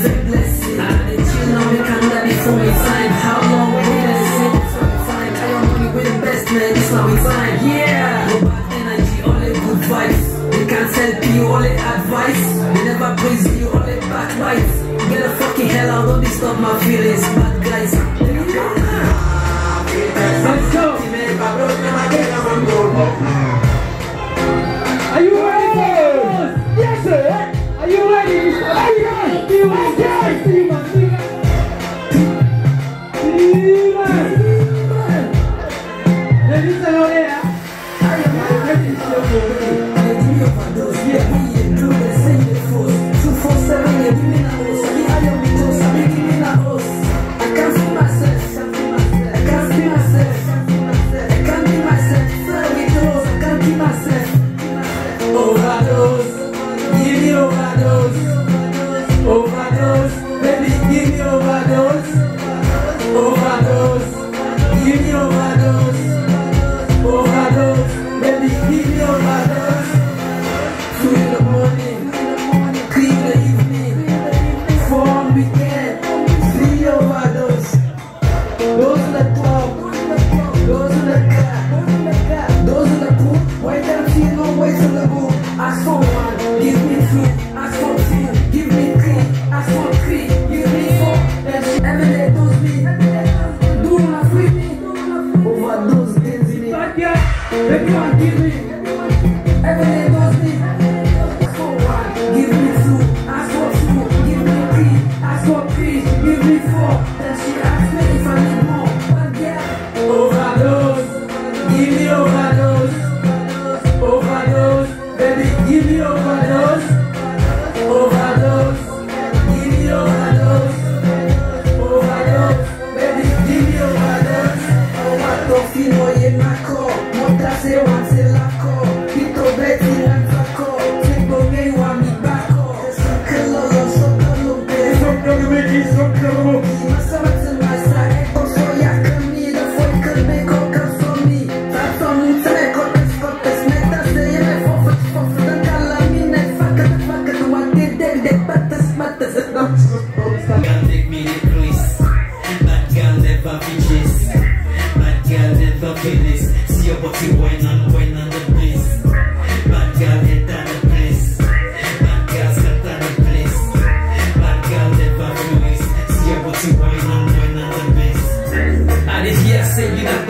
blessing. And you know we can't let it for me time. How long we gonna sit for time? I am only with the best man, it's now it's time. Yeah! No bad energy, only good vibes. They can't help you, only advice. They never praise you, only backbites. Get the fucking hell out, don't disturb my feelings, bad guys. Let's go! Are you ready for this? Yes, sir! Are you ready? Are you ready? You are ready! See my finger! Ladies and gentlemen, I am ready to show you. Say you